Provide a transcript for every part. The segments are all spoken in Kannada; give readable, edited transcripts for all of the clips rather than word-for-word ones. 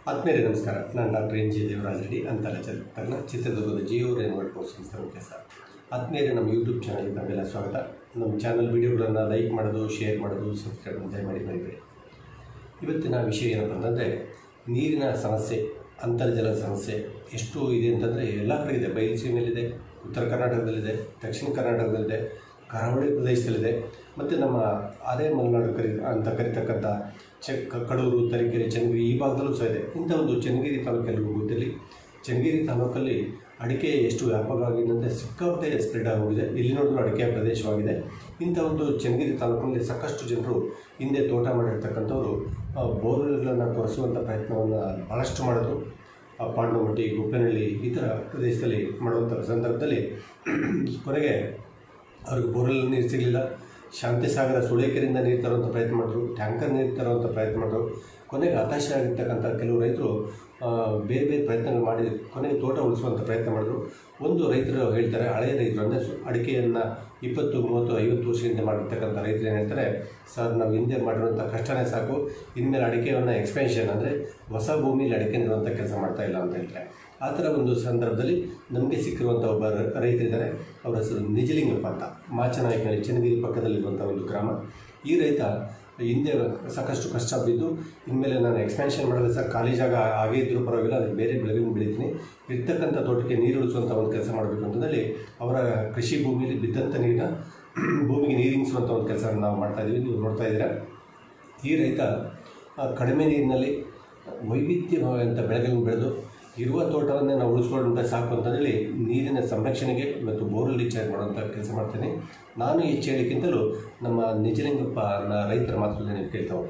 ಆತ್ಮೀಯರೇ ನಮಸ್ಕಾರ. ನಾನು doctor N G Devaraj Reddy, ಅಂತರ್ಜಾಲ ತಜ್ಞ, ಚಿತ್ರದುರ್ಗದ ಜಿಯೋ ರೇನ್ವರ್ಡ್ ಕೋರ್ಸ್ ಸಂಸ್ಥೆ ಮುಖ್ಯಸ್ಥ. ಆತ್ಮೀಯರೇ, ನಮ್ಮ ಯೂಟ್ಯೂಬ್ ಚಾನಲ್ಗೆ ತಮಗೆಲ್ಲ ಸ್ವಾಗತ. ನಮ್ಮ ಚಾನಲ್ ವಿಡಿಯೋಗಳನ್ನು ಲೈಕ್ ಮಾಡೋದು, ಶೇರ್ ಮಾಡೋದು, ಸಬ್ಸ್ಕ್ರೈಬ್ ದಯಮಾಡಿ ಮರಿಬೇಡಿ. ಇವತ್ತಿನ ವಿಷಯ ಏನಪ್ಪ ಅಂತಂದರೆ, ನೀರಿನ ಸಮಸ್ಯೆ, ಅಂತರ್ಜಲ ಸಮಸ್ಯೆ ಎಷ್ಟು ಇದೆ ಅಂತಂದರೆ ಎಲ್ಲ ಕಡೆ ಇದೆ. ಬಯಲುಸೀಮೆಯಲ್ಲಿದೆ, ಉತ್ತರ ಕರ್ನಾಟಕದಲ್ಲಿದೆ, ದಕ್ಷಿಣ ಕರ್ನಾಟಕದಲ್ಲಿದೆ, ಕರಾವಳಿ ಪ್ರದೇಶದಲ್ಲಿದೆ, ಮತ್ತು ನಮ್ಮ ಅದೇ ಮಲೆನಾಡು ಅಂತ ಕರಿತಕ್ಕಂಥ ಕಡೂರು, ತರೀಕೆರೆ, ಚನ್ನಗಿರಿ ಈ ಭಾಗದಲ್ಲೂ ಸಹ ಇದೆ. ಇಂಥ ಒಂದು ಚನ್ನಗಿರಿ ತಾಲೂಕಲ್ಲಿ ಗೊತ್ತಿರಲಿ, ಚನ್ನಗಿರಿ ತಾಲೂಕಲ್ಲಿ ಅಡಿಕೆ ಎಷ್ಟು ವ್ಯಾಪಕವಾಗಿದೆ ಅಂದರೆ ಸಿಕ್ಕಾಪಟ್ಟೆ ಸ್ಪ್ರೆಡ್ ಆಗೋಗಿದೆ. ಇಲ್ಲಿ ನೋಡಿದ್ರು ಅಡಿಕೆ ಪ್ರದೇಶವಾಗಿದೆ. ಇಂಥ ಒಂದು ಚನ್ನಗಿರಿ ತಾಲೂಕಿನಲ್ಲಿ ಸಾಕಷ್ಟು ಜನರು ಹಿಂದೆ ತೋಟ ಮಾಡಿರ್ತಕ್ಕಂಥವ್ರು ಬೋರ್ವೆಲ್ಗಳನ್ನು ಕೊರೆಸುವಂಥ ಪ್ರಯತ್ನವನ್ನು ಭಾಳಷ್ಟು ಮಾಡಿದ್ರು. ಪಾಂಡವಮಟ್ಟಿ, ಗುಪ್ಪೇನಹಳ್ಳಿ ಈ ಥರ ಪ್ರದೇಶದಲ್ಲಿ ಮಾಡುವಂಥ ಸಂದರ್ಭದಲ್ಲಿ ಕೊನೆಗೆ ಅವ್ರಿಗೆ ಬೋರ್ವೆಲ್ ನೀರು ಸಿಗಲಿಲ್ಲ. ಶಾಂತಿಸಾಗರ, ಸುಳೇಕೆರೆಯಿಂದ ನೀರು ತರುವಂಥ ಪ್ರಯತ್ನ ಮಾಡಿದ್ರು, ಟ್ಯಾಂಕರ್ ನೀರು ತರುವಂಥ ಪ್ರಯತ್ನ ಮಾಡಿದ್ರು. ಕೊನೆಗೆ ಹತಾಶೆ ಆಗಿರ್ತಕ್ಕಂಥ ಕೆಲವು ರೈತರು ಬೇರೆ ಬೇರೆ ಪ್ರಯತ್ನಗಳು ಮಾಡಿ ಕೊನೆಗೆ ತೋಟ ಉಳಿಸುವಂಥ ಪ್ರಯತ್ನ ಮಾಡಿದ್ರು. ಒಂದು ರೈತರು ಹೇಳ್ತಾರೆ, ಹಳೆಯ ರೈತರು ಅಂದರೆ ಅಡಿಕೆಯನ್ನು 20, 30, 50 ವರ್ಷದಿಂದ ಮಾಡಿರ್ತಕ್ಕಂಥ ರೈತರು ಏನು ಹೇಳ್ತಾರೆ, ಸರ್ ನಾವು ಹಿಂದೆ ಮಾಡಿರುವಂಥ ಕಷ್ಟನೇ ಸಾಕು, ಇನ್ಮೇಲೆ ಅಡಿಕೆಯನ್ನು ಎಕ್ಸ್ಪೆನ್ಷನ್ ಅಂದರೆ ಹೊಸ ಭೂಮಿಯಲ್ಲಿ ಅಡಿಕೆ ನೆಡುವಂಥ ಕೆಲಸ ಮಾಡ್ತಾಯಿಲ್ಲ ಅಂತ ಹೇಳ್ತಾರೆ. ಆ ಥರ ಒಂದು ಸಂದರ್ಭದಲ್ಲಿ ನಮಗೆ ಸಿಕ್ಕಿರುವಂಥ ಒಬ್ಬ ರೈತರಿದ್ದಾರೆ. ಅವರ ಹೆಸರು ನಿಜಲಿಂಗಪ್ಪ ಅಂತ, ಮಾಚನಾಯಕನಹಳ್ಳಿ, ಚನ್ನಗಿರಿ ಪಕ್ಕದಲ್ಲಿರುವಂಥ ಒಂದು ಗ್ರಾಮ. ಈ ರೈತ ಹಿಂದೆ ಸಾಕಷ್ಟು ಕಷ್ಟ ಬಿದ್ದು ಇನ್ಮೇಲೆ ನಾನು ಎಕ್ಸ್ಪ್ಯಾನ್ಷನ್ ಮಾಡೋದು ಸರ್, ಖಾಲಿ ಜಾಗ ಆಗೇ ಇದ್ದರೂ ಪರವಾಗಿಲ್ಲ, ಅದಕ್ಕೆ ಬೇರೆ ಬೆಳೆಗಳನ್ನು ಬೆಳಿತೀನಿ, ಇರ್ತಕ್ಕಂಥ ತೋಟಕ್ಕೆ ನೀರು ಉಳಿಸುವಂಥ ಒಂದು ಕೆಲಸ ಮಾಡಬೇಕು ಅಂತಂದಲ್ಲಿ ಅವರ ಕೃಷಿ ಭೂಮಿಯಲ್ಲಿ ಬಿದ್ದಂಥ ನೀರನ್ನ ಭೂಮಿಗೆ ನೀರಿಂಗಿಸುವಂಥ ಒಂದು ಕೆಲಸ ನಾವು ಮಾಡ್ತಾಯಿದ್ದೀವಿ. ನೀವು ನೋಡ್ತಾ ಇದ್ದೀರಾ, ಈ ರೈತ ಕಡಿಮೆ ನೀರಿನಲ್ಲಿ ವೈವಿಧ್ಯವಾದಂಥ ಬೆಳೆಗಳನ್ನು ಬೆಳೆದು ಇರುವ ತೋಟವನ್ನೇ ನಾವು ಉಳಿಸ್ಕೊಂಡ್ರೆ ಸಾಕು ಅಂತಂದೇಳಿ ನೀರಿನ ಸಂರಕ್ಷಣೆಗೆ ಇವತ್ತು ಬೋರ್ವೆಲ್ ರೀಚಾರ್ಜ್ ಮಾಡುವಂಥ ಕೆಲಸ ಮಾಡ್ತೇನೆ. ನಾನು ಹೆಚ್ಚು ಹೇಳಿಕ್ಕಿಂತಲೂ ನಮ್ಮ ನಿಜಲಿಂಗಪ್ಪ ರೈತರ ಮಾತುಗಳನ್ನ ನೀವು ಕೇಳ್ತಾ ಹೋಗಿ.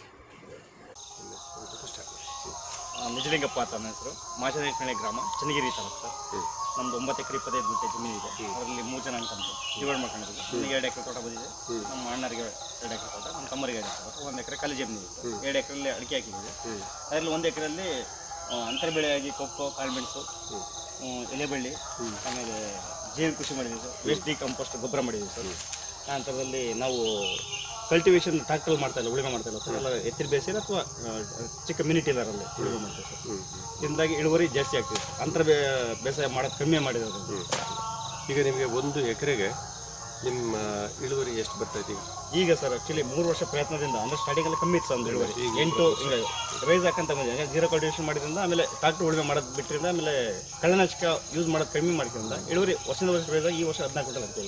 ನಿಜಲಿಂಗಪ್ಪ ಅಂತ ನನ್ನ ಹೆಸರು. ಮಾಚನಾಯಕನಹಳ್ಳಿ ಗ್ರಾಮ, ಚನ್ನಗಿರಿ ತಾಲೂಕು ಸರ್. ನಮ್ಮದು 9 ಎಕರೆ 25 ಗುಂಟೆ ಜಮೀನು ಇದೆ. ಅದರಲ್ಲಿ 3 ಜನ ಅನ್ಕೊಂಡು ಡಿವೈಡ್ ಮಾಡ್ಕೊಂಡಿದ್ದೀವಿ. ನನಗೆ 2 ಎಕರೆ ತೋಟ ಬಂದಿದೆ, ನಮ್ಮ ಅಣ್ಣರಿಗೆ 2 ಎಕರೆ ತೋಟ, ನಮ್ಮ ತಮ್ಮರಿಗೆ 2 ಎಕರೆ ತೋಟ, 1 ಎಕರೆ ಖಾಲಿ ಜಮೀನು ಇದೆ. 2 ಎಕರೆಯಲ್ಲಿ ಅಡಿಕೆ ಹಾಕಿದ್ದೀವಿ. ಅದರಲ್ಲಿ 1 ಎಕರೆಯಲ್ಲಿ ಅಂತರ ಬೆಳೆಯಾಗಿ ಕೊಕ್ಕೋ, ಕಾಳುಮೆಣಸು, ಎಲೆಬಳ್ಳಿ, ಆಮೇಲೆ ಜೇನು ಕೃಷಿ ಮಾಡಿದ್ದೀವಿ ಸರ್. ವೇಸ್ಟ್ ಡಿಕಂಪೋಸ್ಟ್ ಗೊಬ್ಬರ ಮಾಡಿದ್ದೀವಿ ಸರ್. ನಂತರದಲ್ಲಿ ನಾವು ಕಲ್ಟಿವೇಷನ್ ಟ್ರಾಕ್ಟರ್ ಮಾಡ್ತಾಯಿಲ್ಲ, ಉಳುಮೆ ಮಾಡ್ತಾಯಿಲ್ಲ ಸರ್. ಎಲ್ಲ ಎತ್ತಿನ ಬೇಸಿಗೆ ಅಥವಾ ಚಿಕ್ಕ ಮಿನಿ ಟೀಲರಲ್ಲಿ ಉಳುಮೆ ಮಾಡ್ತೀವಿ ಸರ್. ಇದರಿಂದಾಗಿ ಇಳುವರಿ ಜಾಸ್ತಿ ಆಗ್ತೀವಿ ಸರ್. ಅಂತರ ಬೇಸಾಯ ಮಾಡೋದು ಕಮ್ಮಿ ಮಾಡಿರೋದು. ಈಗ ನಿಮಗೆ 1 ಎಕರೆಗೆ ನಿಮ್ಮ ಇಳುವರಿ ಎಷ್ಟು ಬರ್ತೈತಿ ಈಗ ಸರ್? ಆ್ಯಕ್ಚುಲಿ 3 ವರ್ಷ ಪ್ರಯತ್ನದಿಂದ ಅಂದರೆ ಸ್ಟಾರ್ಟಿಂಗಲ್ಲಿ ಕಮ್ಮಿ ಇತ್ತು ಒಂದು ಇಳುವರಿ. 8 ಹಿಂಗೆ ರೈಸ್ ಹಾಕಂತ ಬಂದಿದೆ. ಜೀರೋ ಕಲ್ಟಿವೇಷನ್ ಮಾಡಿದ್ರಿಂದ, ಆಮೇಲೆ ಟ್ರಾಕ್ಟರ್ ಉಳುಮೆ ಮಾಡೋದು ಬಿಟ್ಟರಿಂದ, ಆಮೇಲೆ ಕಳೆನಾಶಕ ಯೂಸ್ ಮಾಡೋದು ಕಮ್ಮಿ ಮಾಡ್ಕೊಂಡ್ರಿಂದ ಇಳುವರಿ ವರ್ಷದಿಂದ ವರ್ಷ ರೈಸ್ ಆಗಿ ಈ ವರ್ಷ 14 ಕ್ವಿಂಟಲ್ ಆಗ್ತದೆ.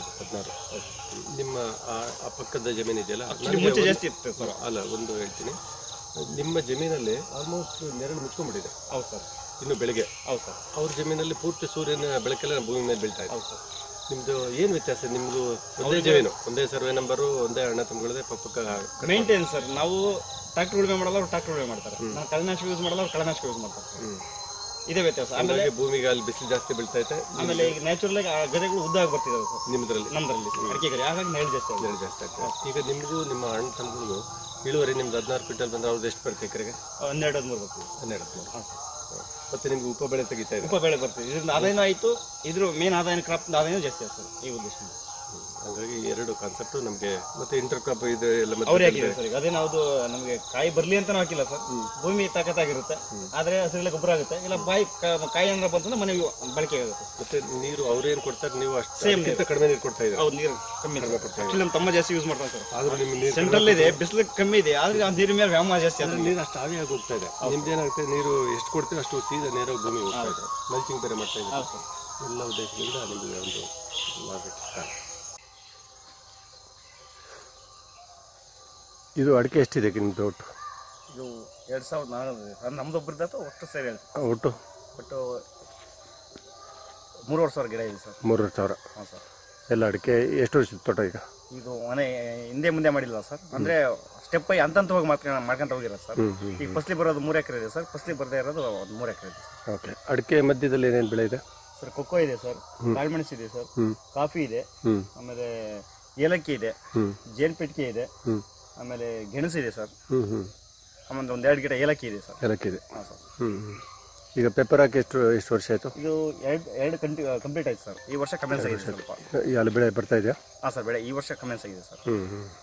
16. ನಿಮ್ಮ ಆ ಪಕ್ಕದ ಜಮೀನು ಇದೆಯಲ್ಲ, ಮುಂಚೆ ಜಾಸ್ತಿ ಇತ್ತು ಸರ್. ಅಲ್ಲ, ಒಂದು ಹೇಳ್ತೀನಿ, ನಿಮ್ಮ ಜಮೀನಲ್ಲಿ ಆಲ್ಮೋಸ್ಟ್ ನೆರಳು ಮುಚ್ಕೊಂಡ್ಬಿಟ್ಟಿದೆ. ಹೌದು ಸರ್. ಇನ್ನು ಬೆಳಗ್ಗೆ. ಹೌದು ಸರ್. ಅವ್ರ ಜಮೀನಲ್ಲಿ ಪೂರ್ತಿ ಸೂರ್ಯನ ಬೆಳಕೆಲ್ಲ ಭೂಮಿ ಮೇಲೆ ಬೀಳ್ತಾ ಇದೆ. ಹೌದು ಸರ್. ನಿಮ್ಮದು ಏನು ವ್ಯತ್ಯಾಸ? ನಿಮ್ಮದು ಒಂದೇ ಜಮೀನು, ಒಂದೇ ಸರ್ವೆ ನಂಬರು, ಒಂದೇ ಅಣ್ಣ ತಮ್ಮಗಳದೇ ಪಕ್ಕ ಮೇಂಟೈನ್ ಸರ್. ನಾವು ಟ್ರಾಕ್ಟರ್ ಉಳುಮೆ ಮಾಡಲ್ಲ, ಅವ್ರು ಟ್ರಾಕ್ಟರ್ ಉಳುಮೆ ಮಾಡ್ತಾರೆ. ನಾವು ಕಳೆನಾಶಕ ಯೂಸ್ ಮಾಡಲ್ಲ, ಅವ್ರು ಕಳೆನಾಶಕ ಯೂಸ್ ಮಾಡ್ತಾರೆ. ಇದೇ ವ್ಯತ್ಯಾಸ. ಆಮೇಲೆ ಭೂಮಿಗೆ ಅಲ್ಲಿ ಬಿಸಿಲು ಜಾಸ್ತಿ ಬೀಳ್ತೈತೆ. ಆಮೇಲೆ ಈಗ ನ್ಯಾಚುರಲ್ ಆಗಿ ಗದೆಗಳು ಉದ್ದಾಗಿ ಬರ್ತಿದ್ದಾವೆ ಸರ್ ನಮ್ಮದ್ರಲ್ಲಿ ಅಡಿಕೆ ಗರಿ, ಹಾಗಾಗಿ ನೆರಳು ಜಾಸ್ತಿ ಆಗ್ತದೆ. ಈಗ ನಿಮಗೂ ನಿಮ್ಮ ಅಣ್ಣ ತಮ್ಮಗಳಿಗೂ ಇಳುವರಿ ನಿಮ್ದು 16 ಕ್ವಿಂಟಲ್ ಬಂದ್ರೆ ಅವ್ರದ್ದು ಎಷ್ಟು ಬರುತ್ತೆ ಎಕರೆಗೆ? 12-13 ಬರ್ತೀವಿ. 12-13. ಹಾಂ ಸರ್. ಮತ್ತು ನಿಮ್ಗೆ ಉಪ ಬೆಳೆ ತೆಗಿತಾ ಇದೆ? ಉಪ ಬೆಳೆ ಬರ್ತೀವಿ. ಇದರಿಂದ ಆದಾಯನೂ ಆಯಿತು, ಇದ್ರ ಮೇನ್ ಆದಾಯ ಕ್ರಾಪ್ ಆದಾಯನೂ ಜಾಸ್ತಿ ಆಗ್ತದೆ ಸರ್ ಈ ಉದ್ದೇಶದಿಂದ. ಹಾಗಾಗಿ 2 ಕಾನ್ಸೆಪ್ಟು ನಮಗೆ. ಮತ್ತು ಇಂಟರ್ ಕ್ರಾಪ್ ಇದೆ ಎಲ್ಲ ಅವರೇ ಹಾಕಿದೆ ಸರ್. ಅದೇ ನಾವು ನಮಗೆ ಕಾಯಿ ಬರಲಿ ಅಂತ ಹಾಕಿಲ್ಲ ಸರ್. ಭೂಮಿ ತಾಕತ್ತಾಗಿರುತ್ತೆ, ಆದರೆ ಹಸಿರೆಲ್ಲ ಗೊಬ್ಬರ ಆಗುತ್ತೆ. ಇಲ್ಲ ಕಾಯಿ ಅಂದ್ರೆ ಬಂತಂದ್ರೆ ಮನೆಗೆ ಬಳಕೆ ಆಗುತ್ತೆ. ಮತ್ತೆ ನೀರು ಅವ್ರೇನು ಕೊಡ್ತಾರೆ, ನೀವು ಅಷ್ಟು ಸೇಮ್ ಕಡಿಮೆ ನೀರು ಕೊಡ್ತಾ ಇದ್ದಾರೆ? ಹೌದು, ನೀರು ಕಮ್ಮಿ ಕೊಡ್ತಾರೆ. ನಮ್ಮ ತಮ್ಮ ಜಾಸ್ತಿ ಯೂಸ್ ಮಾಡ್ತಾರೆ ಸರ್. ಆದರೂ ನಿಮ್ಮ ನೀರು ಸೆಂಟ್ರಲ್ ಇದೆ, ಬಿಸಿಲು ಕಮ್ಮಿ ಇದೆ, ಆದರೆ ಆ ನೀರಿನ ಮೇಲೆ ವ್ಯಾಮ ಜಾಸ್ತಿ ಅಂದರೆ ನೀರು ಅಷ್ಟು ಆವಿಯಾಗಿ ಹೋಗ್ತಾ ಇದೆ. ನಿಮ್ದು ಏನಾಗುತ್ತೆ, ನೀರು ಎಷ್ಟು ಕೊಡ್ತೀವಿ ಅಷ್ಟು ಸೀದಾ ನೇರ ಭೂಮಿ ಹೋಗ್ತಾ ಇದೆ. ಮಲ್ಚಿಂಗ್ ಬೇರೆ ಮಾಡ್ತಾ ಇದೆ. ಎಲ್ಲ ಉದ್ದೇಶದಿಂದ ನಿಮಗೆ ಒಂದು ಲಾಭ. ಇದು ಅಡಿಕೆ ಎಷ್ಟಿದೆ ನಿಮ್ಮ ತೋಟ? ಇದು 2004 ಇದೆ. ನಮ್ದು ಒಬ್ಬರದ್ದು ಒಟ್ಟು ಸೇರಿ ಹೇಳ್ತೀವಿ. ಒಟ್ಟು 3 ವರ್ಷ ಗಿಡ ಇದೆ ಸರ್. 3 ವರ್ಷ. ಹಾಂ ಸರ್. ಎಲ್ಲ ಅಡಿಕೆ ಎಷ್ಟು ವರ್ಷದ ತೋಟ? ಈಗ ಇದು ಮನೆ ಹಿಂದೆ ಮುಂದೆ ಮಾಡಿಲ್ಲ ಸರ್. ಅಂದರೆ ಸ್ಟೆಪ್ ಬೈ ಹಂತವಾಗಿ ಮಾಡ್ಕೊಂತ ಹೋಗಿರೋದು ಸರ್. ಈಗ ಫಸ್ಲಿ ಬರೋದು 3 ಎಕರೆ ಇದೆ ಸರ್. ಫಸ್ಲಿ ಬರದೇ ಇರೋದು 3 ಎಕರೆ ಇದೆ. ಓಕೆ. ಅಡಿಕೆ ಮಧ್ಯದಲ್ಲಿ ಏನೇನು ಬೆಳೆ ಇದೆ ಸರ್? ಕೊಕ್ಕೋ ಇದೆ ಸರ್, ಕಾಳುಮೆಣಸು ಇದೆ ಸರ್, ಕಾಫಿ ಇದೆ, ಆಮೇಲೆ ಏಲಕ್ಕಿ ಇದೆ, ಜೇನುಪೆಟ್ಟಿಗೆ ಇದೆ, ಆಮೇಲೆ ಗೆಣಸು ಇದೆ ಸರ್, ಆಮೇಲೆ 1-2 ಗಿಡ ಏಲಕ್ಕಿ ಇದೆ ಸರ್. ಏಲಕ್ಕಿ ಇದೆ. ಹಾಂ ಸರ್. ಈಗ ಪೆಪ್ಪರ್ ಹಾಕಿ ಎಷ್ಟು ವರ್ಷ ಆಯಿತು? ಇದು 2 ಕಂಪ್ಲೀಟ್ ಆಯ್ತು ಸರ್. ಈ ವರ್ಷ ಕಮೆನ್ಸ್ ಆಗಿದೆ ಸ್ವಲ್ಪ. ಅಲ್ಲಿ ಬೆಳೆ ಬರ್ತಾ ಇದೆಯಾ? ಹಾಂ ಸರ್, ಬೆಳೆ ಈ ವರ್ಷ ಕಮೆನ್ಸ್ ಆಗಿದೆ ಸರ್.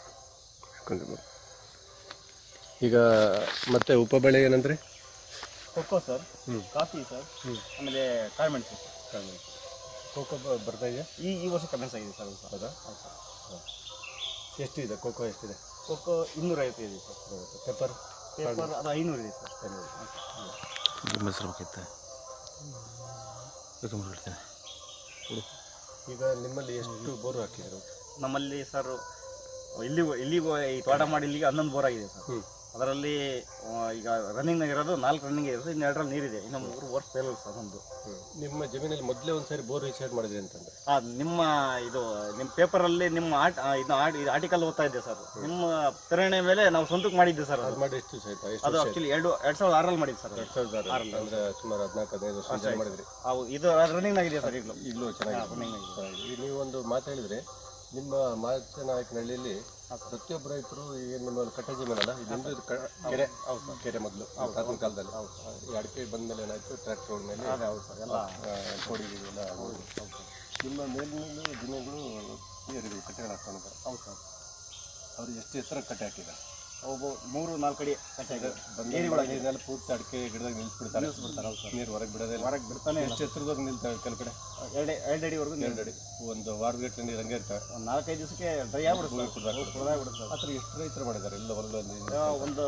ಈಗ ಮತ್ತೆ ಉಪ ಬೆಳೆ ಏನಂದರೆ? ಕೊಕ್ಕೋ ಸರ್, ಕಾಫಿ ಸರ್, ಆಮೇಲೆ ಕಾಳುಮೆಣಸು ಸರ್. ಕೋಕೋ ಬರ್ತಾ ಇದೆ ಈ ವರ್ಷ ಕಮೆನ್ಸ್ ಆಗಿದೆ ಸರ್. ಹೌದಾ? ಹೌದು ಸರ್. ಎಷ್ಟಿದೆ ಕೋಕೋ? ಎಷ್ಟಿದೆ ಕೊಕ್ಕೋ 250 ಇದೆ ಸರ್. ಪೆಪ್ಪರ್ ಅದು 500 ಇದೆ ಸರ್. ಈಗ ನಿಮ್ಮಲ್ಲಿ ಎಷ್ಟು ಬೋರ್ ಹಾಕಿದ್ರು? ನಮ್ಮಲ್ಲಿ ಸರ್ ಇಲ್ಲಿ ಈ ತೋಟ ಮಾಡಿ ಇಲ್ಲಿಗೆ 11 ಬೋರ್ ಆಗಿದೆ ಸರ್. ಅದರಲ್ಲಿ ಈಗ ರನ್ನಿಂಗ್ನಾಗ ಇರೋದು 4 ರನ್ನಿಂಗ್ ಇರೋದು, ಇನ್ನು 2ರಲ್ಲಿ ನೀರಿದೆ. ಇನ್ನು 3 ವರ್ಷ ಫೇಲ್ ಸರ್ ನಮ್ಮದು. ನಿಮ್ಮ ಜಮೀನಲ್ಲಿ ಮೊದಲೇ ಒಂದ್ಸರಿ ಬೋರ್ ರೀಚಾರ್ಜ್ ಮಾಡಿದ್ರಿ ಅಂತಂದ್ರೆ? ನಿಮ್ಮ ಪೇಪರಲ್ಲಿ ನಿಮ್ಮ ಆರ್ಟಿಕಲ್ ಓದ್ತಾ ಇದ್ದೆ ಸರ್. ನಿಮ್ಮ ಪ್ರೇರಣೆ ಮೇಲೆ ನಾವು ಸ್ವಂತಕ್ಕೆ ಮಾಡಿದ್ದೆ ಸರ್. ಅದು ಮಾಡಿ ಎಷ್ಟು ದಿವಸ ಆಯ್ತಾ? ಅದು ಆಕ್ಚುಲಿ 2006ರಲ್ಲಿ ಮಾಡಿದ್ದು ಸರ್. 2006 ಅಂದ್ರೆ ಸುಮಾರು 14-15 ವರ್ಷ ಮಾಡಿದ್ರಿ. ಇದು ರನ್ನಿಂಗ್ ಆಗಿದೆ ಸರ್. ಈಗಲೂ ಚೆನ್ನಾಗಿ. ಈಗ ನೀವು ಒಂದು ಮಾತು ಹೇಳಿದ್ರೆ, ನಿಮ್ಮ ಮಾಚನಾಯಕನಹಳ್ಳಿಯಲ್ಲಿ ಪ್ರತಿಯೊಬ್ಬ ರೈತರು ಏನು ನಿಮ್ಮ ಕಟ್ಟ ಜಮೀನಲ್ಲ, ಇದೊಂದು ಕೆರೆ. ಕೆರೆ ಮೊದಲು ಪ್ರಾಚೀನ ಕಾಲದಲ್ಲಿ ಈ ಅಡಿಕೆ ಬಂದಮೇಲೆ ಏನಾಯ್ತು, ಟ್ರ್ಯಾಕ್ಟರ್ ಮೇಲೆ ಎಲ್ಲ ಕೊಡಿಗೆಲ್ಲ. ನಿಮ್ಮ ಮೇಲಿನ ಜಮೀನುಗಳು ನೀರಿಗಳು ಕಟ್ಟೆಗಳು ಹಾಕ್ಕೊಂಡಿದ್ದಾರೆ. ಹೌದು ಸರ್. ಅವರು ಎಷ್ಟು ಎತ್ತರ ಕಟ್ಟೆ ಹಾಕಿದ್ದಾರೆ? ಒಬ್ಬ 3-4 ಅಡಿ ಕಟ್ಟೆ ನೀರಿನೆಲ್ಲ ಪೂರ್ತಿ ಅಡಿಕೆ ಗಿಡದಾಗ ನಿಲ್ಲಿಸ್ಬಿಡ್ತಾರೆ. ಹೌದು ಸರ್. ನೀರು ಹೊರಗೆ ಬಿಡೋದೇ ಹೊರಗೆ ಬಿಡ್ತಾನೆ. ಎಷ್ಟು ಎತ್ತರದಾಗ ನಿಲ್ತವೆ? ಕೆಲವು ಕಡೆ 2 ಅಡಿವರೆಗೂ. 2 ಅಡಿ. ಒಂದು ವಾರಗಟ್ಟಲೆ ನೀರು ಹಂಗೆ ಇರ್ತವೆ. ಒಂದು 4-5 ದಿವಸಕ್ಕೆ ಡ್ರೈ ಆಗ್ಬಿಡುತ್ತೆ. ಆ ಥರ ಎಷ್ಟು ರೈತರು ಮಾಡಿದ್ದಾರೆ? ಎಲ್ಲ ಹೊಲದಲ್ಲಿ ಒಂದು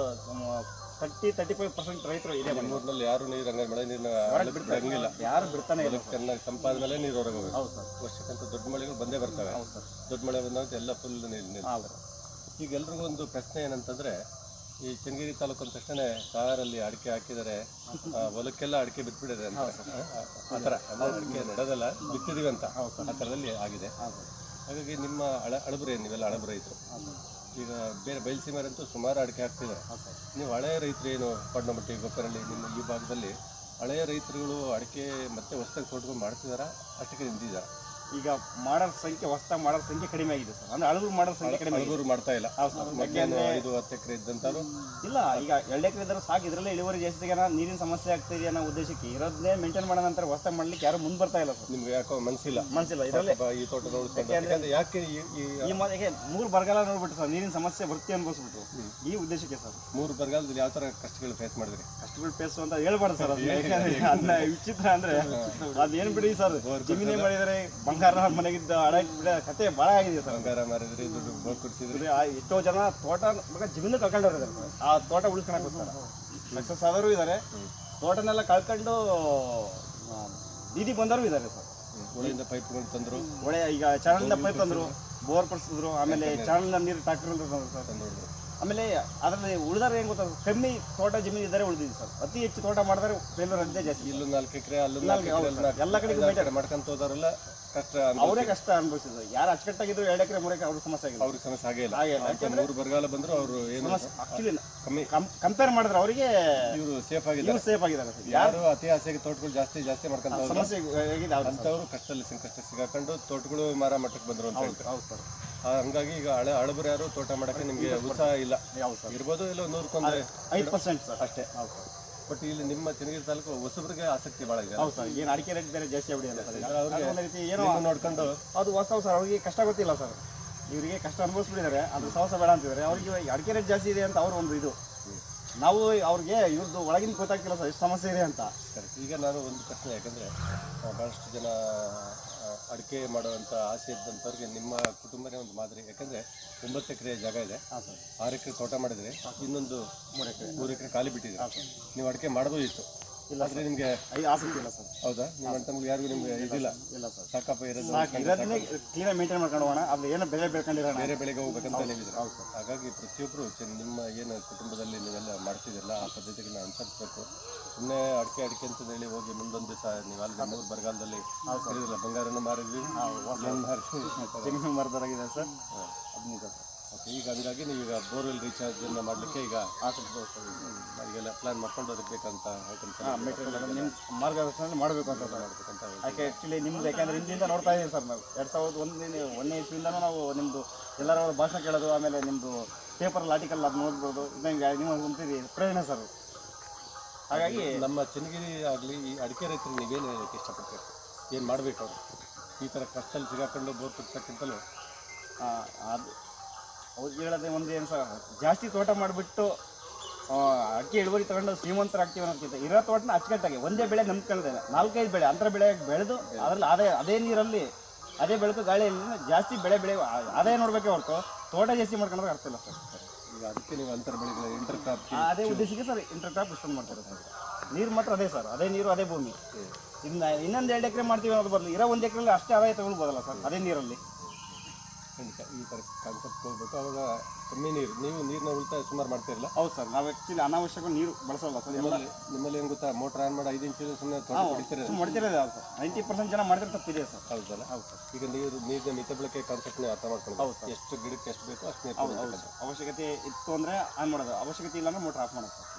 30-35% ರೈತರು ಇದೆ. ನಮ್ಮೂರಿನಲ್ಲಿ ಯಾರು ನೀರು ಹಂಗೆ ಮಳೆ ನೀರಿನ ಹಂಗಿಲ್ಲ, ಯಾರು ಬಿಡ್ತಾನೆ ಇಲ್ಲ. ಚೆನ್ನಾಗಿ ಸಂಪಾದ ಮೇಲೆ ನೀರು ಹೊರಗೆ ಹೋಗುತ್ತೆ. ಹೌದು ಸರ್. ವರ್ಷಕ್ಕಂತ ದೊಡ್ಡ ಮಳೆಗಳು ಬಂದೇ ಬರ್ತವೆ. ಹೌದು ಸರ್. ದೊಡ್ಡ ಮಳೆ ಬಂದಾಗ ಎಲ್ಲ ಫುಲ್ ನೀರು. ಈಗ ಎಲ್ರಿಗೂ ಒಂದು ಪ್ರಶ್ನೆ ಏನಂತಂದ್ರೆ, ಈ ಚನ್ನಗಿರಿ ತಾಲೂಕು ಅಂದ ತಕ್ಷಣ ಸಾರಲ್ಲಿ ಅಡಿಕೆ ಹಾಕಿದರೆ ಹೊಲಕ್ಕೆಲ್ಲ ಅಡಿಕೆ ಬಿತ್ಬಿಡಿದೆ ಅಂತ. ಆ ಥರ ಅಡಿಕೆ ನೆಡೋದಲ್ಲ, ಬಿತ್ತಿದೀವಿ ಅಂತ ಆ ಥರದಲ್ಲಿ ಆಗಿದೆ. ಹಾಗಾಗಿ ನಿಮ್ಮ ಅಳಬುರಿ, ನೀವೆಲ್ಲ ಅಳಬು ರೈತರು. ಈಗ ಬೇರೆ ಬಯಲುಸೀಮೆಯರಂತೂ ಸುಮಾರು ಅಡಿಕೆ ಹಾಕ್ತಿದ್ದಾರೆ. ನೀವು ಹಳೆಯ ರೈತರು ಏನು ಪಡ್ನಮಟ್ಟಿ, ಗೊಪ್ಪರಲ್ಲಿ, ನಿಮ್ಮ ಈ ಭಾಗದಲ್ಲಿ ಹಳೆಯ ರೈತರುಗಳು ಅಡಿಕೆ ಮತ್ತೆ ಹೊಸದಾಗಿ ತೋಟಗಳು ಮಾಡ್ತಿದಾರ, ಅಷ್ಟಕ್ಕೆ ನಿಂತಿದ್ದಾರೆ? ಈಗ ಮಾಡೋ ಸಂಖ್ಯೆ, ಹೊಸದಾಗಿ ಮಾಡೋ ಸಂಖ್ಯೆ ಕಡಿಮೆ ಆಗಿದೆ ಸರ್. ಅಂದ್ರೆ ಅಳಗೂರು ಮಾಡೋ ಸಂಖ್ಯೆ ಕಡಿಮೆ. ಅಳಗೂರು ಮಾಡ್ತಾ ಇಲ್ಲ. 5-10 ಎಕರೆ ಇದ್ದಂತಾರು ಇಲ್ಲ, ಈಗ 2 ಎಕರೆ ಇದ್ದರೂ ಸಾಕು. ಇದರಲ್ಲೇ ಇಳುವರಿ ಜಾಸ್ತಿ ನೀರಿನ ಸಮಸ್ಯೆ ಆಗ್ತಿದೆ ಅನ್ನೋ ಉದ್ದೇಶಕ್ಕೆ ಇರೋದನ್ನೇ ಮೇಂಟೈನ್ ಮಾಡೋ ನಂತರ ಹೊಸದಾಗಿ ಮಾಡ್ಲಿಕ್ಕೆ ಯಾರು ಮುಂದೆ ಬರ್ತಾ ಇಲ್ಲ ಸರ್. ನಿಮ್ಗೆ ಯಾಕೋ ಮನಸ್ಸಿಲ್ಲ ಇದರಲ್ಲಿ ಈ ತೋಟ ನೋಡ್ಕೊಂಡು ಯಾಕೆ ಈ ಮಾತಿಗೆ 3 ಬರಗಾಲ ನೋಡ್ಬಿಟ್ಟು ಸರ್, ನೀರಿನ ಸಮಸ್ಯೆ ಬರ್ತಿ ಅನ್ಬೋಸ್ಬಿಟ್ಟು ಈ ಉದ್ದೇಶಕ್ಕೆ ಸರ್. 3 ಬರಗಾಲದಲ್ಲಿ ಯಾವ ಥರ ಕಷ್ಟಗಳು ಫೇಸ್ ಮಾಡಿದ್ರಿ? ಕಷ್ಟಗಳು ಫೇಸ್ ಅಂತ ಹೇಳ್ಬಾರ್ದು ಸರ್. ಅದನ್ನ ವಿಚಿತ್ರ ಅಂದ್ರೆ ಅದೇನು ಬಿಡಿ ಸರ್, ಜಮೀನೇ ಮಾಡಿದರೆ ಬಂಗಾರ ಮನೆಗಿದ್ದ ಅಡ ಬಿಡ ಕತೆ ಭಾಳ ಆಗಿದೆ ಸರ್. ಬಂಗಾರ ಮಾರಿದ್ರಿ, ದುಡ್ಡು ಬೋರ್ ಕೊಡ್ಸಿದ್ರಿ. ಎಷ್ಟೋ ಜನ ತೋಟ ಜಮೀನು ಕಳ್ಕೊಂಡವ್ರು ಇದ್ದಾರೆ ಸರ್. ಆ ತೋಟ ಉಳಿಸ್ಕೊಳಕ್ಕೋಸ್ಕರ ಸಕ್ಸಸ್ ಆದವರು ಇದ್ದಾರೆ, ತೋಟನೆಲ್ಲ ಕಳ್ಕೊಂಡು ಬೀದಿ ಬಂದವರು ಇದ್ದಾರೆ ಸರ್. ಹೊಳೆಯಿಂದ ಪೈಪ್ಗಳು ತಂದರು, ಹೊಳೆ ಈಗ ಚಾನಲ್ನ ಪೈಪ್ ತಂದರು, ಬೋರ್ ಪಡಿಸಿದ್ರು, ಆಮೇಲೆ ಚಾನಲ್ನ ನೀರು ಟ್ರಾಕ್ಟರ್ ತಂದರು ಸರ್. ಆಮೇಲೆ ಅದರಲ್ಲಿ ಉಳಿದಾರೆ ಏನು ಗೊತ್ತಾ, ಕಮ್ಮಿ ತೋಟ ಜಮೀನು ಇದ್ದಾರೆ ಉಳಿದಿದೆ ಸರ್. ಅತಿ ಹೆಚ್ಚು ತೋಟ ಮಾಡಿದ್ರೆ ಫೇಲ್ಯೂರ್ ಅಂತೆ ಜಾಸ್ತಿ. ಇಲ್ಲೂ 4 ಎಕರೆ, ಅಲ್ಲೂ ಎಲ್ಲ ಕಡೆ ಮಾಡ್ಕೊಂತ ಹೋದವರೆಲ್ಲ ಕಷ್ಟ, ಅವರೇ ಕಷ್ಟ ಅನುಭವಿಸಿದ್ರು. ಯಾರು ಅಚ್ಚುಕಟ್ಟಾಗಿದ್ರು 2 ಎಕರೆ 3 ಎಕರೆ ಅವ್ರ ಸಮಸ್ಯೆ ಆಗಿದೆ. ಅವ್ರಿಗೆ ಸಮಸ್ಯೆ ಆಗಿಲ್ಲ. 3 ಬರಗಾಲ ಬಂದ್ರು ಅವರು ಏನು ಆಕ್ಚುಲಿ ಕಂಪೇರ್ ಮಾಡಿದ್ರೆ ಅವರಿಗೆ ಇವರು ಸೇಫ್ ಆಗಿದ್ದಾರೆ. ಯಾರು ಅತಿ ಆಸೆಗೆ ತೋಟಗಳು ಜಾಸ್ತಿ ಮಾಡ್ಕೊಂತ ಸಮಸ್ಯೆ ಆಗಿದೆ ಅಂತವ್ರು ಕಷ್ಟದಲ್ಲಿ ಸಂಕಷ್ಟ ಸಿಗಾಕೊಂಡು ತೋಟಗಳು ಮಾರ ಮಟ್ಟಕ್ಕೆ ಬಂದ್ರು ಅಂತ ಹೇಳ್ತಾರೆ. ಹೌದು ಸರ್. ಹಂಗಾಗಿ ಈಗ ಹಳಬರು ಯಾರು ತೋಟ ಮಾಡಕ್ಕೆ ನಿಮ್ಗೆ ಉತ್ಸಾಹ ಇಲ್ಲ. ಇರ್ಬೋದು, ಇಲ್ಲ 100ಕ್ಕೆ 5% ಸರ್ ಅಷ್ಟೇ. ಹೌದು ಸರ್. ಬಟ್ ಇಲ್ಲಿ ನಿಮ್ಮ ಚನ್ನಗಿರಿ ತಾಲೂಕು ಹೊಸಬ್ರಿಗೆ ಆಸಕ್ತಿ ಭಾಳ ಇದೆ. ಹೌದು ಸರ್. ಏನು ಅಡಿಕೆ ರೇಟ್ ಬೇರೆ ಜಾಸ್ತಿ ಆಗ್ಬಿಡಿಯಲ್ಲ ಸರ್. ಅವ್ರಿಗೆ ಏನೋ ನೋಡ್ಕೊಂಡು ಅದು ಹೊಸ ಸರ್. ಅವ್ರಿಗೆ ಕಷ್ಟ ಗೊತ್ತಿಲ್ಲ ಸರ್. ಇವರಿಗೆ ಕಷ್ಟ ಅನುಭವಿಸ್ಬಿಟ್ಟಿದ್ದಾರೆ, ಅದು ಸಾಹಸ ಬೇಡ ಅಂತಿದ್ದಾರೆ. ಅವ್ರಿಗೆ ಅಡಿಕೆ ರೇಟ್ ಜಾಸ್ತಿ ಇದೆ ಅಂತ ಅವ್ರು ಒಂದು ಇದು. ನಾವು ಅವ್ರಿಗೆ ಇವ್ರದ್ದು ಒಳಗಿನ ಗೊತ್ತಾಗ್ತಿಲ್ಲ ಸರ್ ಎಷ್ಟು ಸಮಸ್ಯೆ ಇದೆ ಅಂತ. ಈಗ ನಾನು ಒಂದು ಪ್ರಶ್ನೆ, ಯಾಕಂದರೆ ಭಾಳಷ್ಟು ಜನ ಅಡಿಕೆ ಮಾಡುವಂಥ ಆಸೆ ಇದ್ದಂಥವ್ರಿಗೆ ನಿಮ್ಮ ಕುಟುಂಬನೇ ಒಂದು ಮಾದರಿ. ಯಾಕಂದರೆ 9 ಎಕರೆ ಜಾಗ ಇದೆ, 6 ಎಕರೆ ತೋಟ ಮಾಡಿದರೆ, ಇನ್ನೊಂದು 3 ಎಕರೆ ಖಾಲಿ ಬಿಟ್ಟಿದೆ. ನೀವು ಅಡಿಕೆ ಮಾಡ್ಬೋದಿತ್ತು, ಇಲ್ಲ ಆದರೆ ನಿಮಗೆ ಆಸಕ್ತಿ ಇಲ್ಲ ಸರ್. ಹೌದಾ? ನಿಮ್ಮ ತಮ್ಗೆ ಯಾರಿಗೂ ನಿಮ್ಗೆ ಇದಿಲ್ಲ? ಇಲ್ಲ ಸರ್. ಸಾಕಪ್ಪ ಇರೋದನ್ನೇ ಕ್ಲೀನಾಗಿ ಮೇಂಟೈನ್ ಮಾಡ್ಕೊಂಡು ಹೋಗೋಣ, ಅದು ಏನೋ ಬೇರೆ ಬೆಳ್ಕೊಂಡಿರೋಣ, ಬೇರೆ ಬೆಳೆಗೆ ಹೋಗ್ಬೇಕಂತ ಹೇಳಿದ್ರು. ಹೌದು ಸರ್. ಹಾಗಾಗಿ ಪ್ರತಿಯೊಬ್ಬರು ನಿಮ್ಮ ಏನು ಕುಟುಂಬದಲ್ಲಿ ನೀವೆಲ್ಲ ಮಾಡ್ತಿದ್ದಿಲ್ಲ ಆ ಪದ್ಧತಿಗಳನ್ನ ಅನುಸರಿಸಬೇಕು. ಸುಮ್ಮನೆ ಅಡಿಕೆ ಅಂತ ಹೇಳಿ ಹೋಗಿ ಮುಂದೊಂದು ದಿವಸ ನೀವು ಅಲ್ಲಿ 3 ಬರಗಾಲದಲ್ಲಿ ಬಂಗಾರನ ಮಾರಿದ್ವಿ, ಜಮೀನು ಮಾರ್ದಾರಾಗಿದೆ ಸರ್. ಅದು ನಿಜ ಸರ್. ಓಕೆ. ಈಗ ಹಂಗಾಗಿ ನೀವು ಈಗ ಬೋರ್ವೆಲ್ ರೀಚಾರ್ಜನ್ನು ಮಾಡಲಿಕ್ಕೆ ಈಗ ಆಸಕ್ತಿ ಈಗೆಲ್ಲ ಪ್ಲಾನ್ ಮಾಡ್ಕೊಂಡು ಅದಕ್ಕೆ ಬೇಕಂತ ನಿಮ್ಮ ಮಾರ್ಗದರ್ಶನ ಮಾಡಬೇಕು ಅಂತ ಯಾಕೆ ಆ್ಯಕ್ಚುಲಿ ನಿಮ್ದು, ಯಾಕೆಂದರೆ ಹಿಂದಿಂದ ನೋಡ್ತಾ ಇದ್ದೀವಿ ಸರ್. ನಾವು 2001ನೇ ಇಸ್ವಿಯಿಂದನೂ ನಾವು ನಿಮ್ಮದು ಎಲ್ಲರ ಭಾಷಣ ಕೇಳೋದು, ಆಮೇಲೆ ನಿಮ್ಮದು ಪೇಪರಲ್ಲಿ ಆರ್ಟಿಕಲ್ ಅದು ನೋಡ್ಬೋದು. ಇದಂಗೆ ನೀವು ಅಂತೀರಿ ಪ್ರೇರಣೆ ಸರ್. ಹಾಗಾಗಿ ನಮ್ಮ ಚನ್ನಗಿರಿ ಆಗಲಿ ಈ ಅಡಿಕೆ ರೈತರಿಗೆ ನೀವೇನು ಹೇಳೋಕ್ಕೆ ಇಷ್ಟಪಡ್ತೀರಿ? ಏನು ಮಾಡಬೇಕು ಅವರು ಈ ಥರ ಕಷ್ಟದಲ್ಲಿ ಸಿಗಾಕೊಂಡು ಬೋರ್ ಕೊಡ್ತಕ್ಕಂತಲೂ? ಅದು ಅವ್ರಿಗೆ ಹೇಳೋದೇ ಒಂದು ಏನು ಸರ್, ಜಾಸ್ತಿ ತೋಟ ಮಾಡಿಬಿಟ್ಟು ಅಕ್ಕಿ ಇಳುವರಿ ತಗೊಂಡು ಶ್ರೀಮಂತರಾಗ್ತೀವಿ ಅನ್ನೋದಕ್ಕಿಂತ ಇರೋ ತೋಟನ ಅಚ್ಚುಕಟ್ಟಾಗಿ ಒಂದೇ ಬೆಳೆ ನಂಬ್ಕೊಳ್ಳದೆ 4-5 ಬೆಳೆ ಅಂತರ ಬೆಳೆ ಬೆಳೆದು ಅದರಲ್ಲಿ ಅದೇ ನೀರಲ್ಲಿ ಅದೇ ಬೆಳಕು ಗಾಳಿಯಲ್ಲಿ ಜಾಸ್ತಿ ಬೆಳೆ ಆದಾಯ ನೋಡಬೇಕೇ ಹೊರತು ತೋಟ ಜಾಸ್ತಿ ಮಾಡ್ಕೊಂಡ್ರೆ ಅರ್ಥ ಇಲ್ಲ ಸರ್. ಈಗ ಅದಕ್ಕೆ ನೀವು ಅಂತರ ಬೆಳೆಗಳ ಇಂಟರ್ ಕ್ರಾಪ್ ಅದೇ ಉದ್ದೇಶಕ್ಕೆ ಸರ್ ಇಂಟರ್ ಕ್ರಾಪ್ ಇಷ್ಟೊಂದು ಮಾಡ್ತಾರೆ ಸರ್. ನೀರು ಮಾತ್ರ ಅದೇ ಸರ್, ಅದೇ ನೀರು ಅದೇ ಭೂಮಿ. ಇನ್ನು ಇನ್ನೊಂದು 2 ಎಕರೆ ಮಾಡ್ತೀವಿ ಅನ್ನೋದು ಬದಲು ಇರೋ 1 ಎಕರೆಯಲ್ಲಿ ಅಷ್ಟೇ ಆದಾಯ ತಗೊಳ್ಬೋದಲ್ಲ ಸರ್ ಅದೇ ನೀರಲ್ಲಿ. ಖಂಡಿತ ಈ ಥರ ಕಾನ್ಸೆಪ್ಟ್ ಹೋಗ್ಬೇಕು. ಅವಾಗ ಕಮ್ಮಿ ನೀವು ನೀರಿನ ಉಳಿತಾಯ ಸುಮಾರು ಮಾಡ್ತಿರಲ್ಲ? ಹೌದು ಸರ್, ನಾವು ಆ್ಯಕ್ಚುಲಿ ಅನಾವಶ್ಯಕ ನೀರು ಬಳಸಲ್ಲ ಸರ್. ನಿಮ್ಮಲ್ಲಿ ಏನು ಗೊತ್ತಾ, ಮೋಟ್ರ್ ಆನ್ ಮಾಡಿ 5 ನಿಮಿಷ ಸುಮ್ಮನೆ ಮಾಡ್ತಿರೋದು ಸರ್. 90% ಜನ ಮಾಡಿದ್ರೆ ತಪ್ಪಿದೆ ಸರ್. ಹೌದಲ್ಲ? ಹೌದು ಸರ್. ಈಗ ನೀರಿನ ಮಿತ ಬಳಕೆ ಕಾನ್ಸೆಪ್ಟ್ ನೀವು ಅರ್ಥ ಮಾಡ್ಕೊಂಡು ಹೌದು ಸರ್. ಎಷ್ಟು ಗಿಡಕ್ಕೆ ಎಷ್ಟು ಬೇಕೋ ಅಷ್ಟು ನೀರು. ಹೌದು ಸರ್. ಅವಶ್ಯಕತೆ ಇತ್ತು ಅಂದರೆ ಆನ್ ಮಾಡೋದು, ಅವಶ್ಯಕತೆ ಇಲ್ಲ ಅಂದರೆ ಮೋಟ್ರ್ ಆಫ್ ಮಾಡೋದು ಸರ್.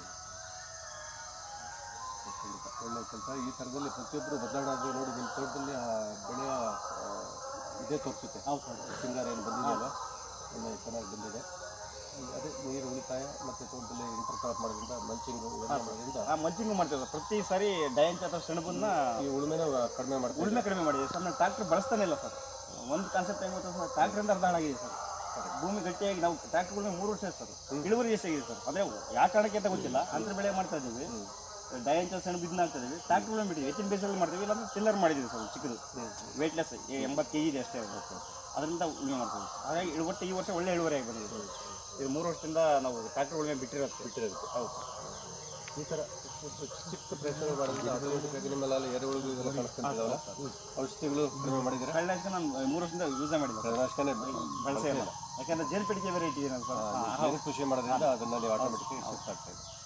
ಒಳ್ಳೆ ಕೆಲಸ. ಈ ಥರದಲ್ಲಿ ಪ್ರತಿಯೊಬ್ಬರು ಬದಲಾವಣೆ ಆದರೆ ನೋಡಿ ನಿಮ್ಮ ತೋಟದಲ್ಲಿ ಬೆಳೆಯ ಇದೇ ತೋರಿಸುತ್ತೆ. ಹೌದು ಸರ್. ಸಿಂಗಾರ ಏನು ಬಂದಿದೆಯಲ್ಲ ಒಳ್ಳೆ ಚೆನ್ನಾಗಿ ಬಂದಿದೆ. ಅದೇ ನೀರು ಉಳಿತಾಯ ಮತ್ತು ತೋಟದಲ್ಲಿ ಇಂಟರ್ ಕ್ರಾಪ್ ಮಾಡೋದ್ರಿಂದ ಮಲ್ಚಿಂಗು ಇವೆಲ್ಲ ಮಾಡೋದ್ರಿಂದ ಮಲ್ಚಿಂಗು ಮಾಡ್ತೀವಿ ಪ್ರತಿ ಸಾರಿ ಡಯಂಚ್ ಅಥವಾ ಸೆಣಬನ್ನ ಈ ಉಳುಮೆನ ಕಡಿಮೆ ಮಾಡ್ತೀವಿ. ಉಳುಮೆ ಕಡಿಮೆ ಮಾಡಿದ್ದೀವಿ ಸರ್. ನಾವು ಟ್ರ್ಯಾಕ್ಟರ್ ಬಳಸ್ತಾನೆ ಇಲ್ಲ ಸರ್. ಒಂದು ಕಾನ್ಸೆಪ್ಟ್ ಏನು ಗೊತ್ತಾ ಸರ್, ಟ್ರ್ಯಾಕ್ಟ್ರಿಂದ ಅರ್ಧ ಹಾಳಾಗಿದೆ ಸರ್. ಭೂಮಿ ಗಟ್ಟಿಯಾಗಿ ನಾವು ಟ್ರ್ಯಾಕ್ಟರ್ಗಳನ್ನ 3 ವರ್ಷ ಸರ್ ಇಳುವರಿ ಎಷ್ಟಾಗಿದೆ ಸರ್. ಅದೇ ಯಾವ ಕಾರಣಕ್ಕೆ ಅಂತ ಗೊತ್ತಿಲ್ಲ, ಅಂತರ ಬೆಳೆ ಮಾಡ್ತಾ ಇದ್ದೀವಿ, ಡಯಂಚ್ ಸೆಣಬು ಇದನ್ನ ಹಾಕ್ತಾ ಇದ್ದೀವಿ, ಟ್ರ್ಯಾಕ್ಟರ್ಗಳನ್ನ ಬಿಟ್ಟಿದ್ದೀವಿ, ಹೆಚ್ಚಿನ ಬೇಸಲ್ಲಿ ಮಾಡ್ತೀವಿ, ಇಲ್ಲಾಂದ್ರೆ ಟಿಲ್ಲರ್ ಮಾಡಿದ್ದೀವಿ ಸರ್ ಚಿಕ್ಕದು ವೇಟ್ಲೆಸ್ 80 kg ಇದೆ ಅಷ್ಟೇ ಅದರಿಂದ ಉಳುಮೆ ಮಾಡ್ತೀವಿ. ಹಾಗಾಗಿ ಒಟ್ಟು ಈ ವರ್ಷ ಒಳ್ಳೆ ಇಳುವರಿಯಾಗಿ ಬಂದಿದೆ. ಇದು 3 ವರ್ಷದಿಂದ ನಾವು ಟ್ರ್ಯಾಕ್ಟರ್ ಉಳುಮೆ ಬಿಟ್ಟಿರೋದು. ಹೌದು ಸರ್. ಈ ಥರ ಚಿಕ್ಕ ಪ್ರಯತ್ನ ಮಾಡೋದ್ರಿಂದ ಆಟೋಮೆಟಿಕ್ಕಾಗಿ ನಿಮ್ಮಲ್ಲಿ ಎರೆಹುಳುಗಳು ಇದೆಲ್ಲ ಕಾಣಿಸ್ಕೊಂತಿದ್ದಾವಲ್ಲ, ಔಷಧಿಗಳು ಕಡಿಮೆ ಮಾಡಿದರೆ? ಕಳೆನಾಶಕ ನಾನು 3 ವರ್ಷದಿಂದ ಯೂಸೇ ಮಾಡಿದ್ದೆ. ಕಳೆನಾಶಕನೇ ಬಳಸೇ ಇಲ್ಲ, ಯಾಕಂದರೆ ಜೇನುಪೆಟ್ಟಿಗೆ ಬೇರೆ ಇಟ್ಟಿದ್ದೀನಿ ಸರ್. ಕೃಷಿ ಮಾಡೋದ್ರಿಂದ ಅದನ್ನು ನೀವು ಆಟೋಮೆಟಿಕ್ಕಾಗಿ ಶಿಫ್ಟ್ ಆಗ್ತಾ ಇದೆ.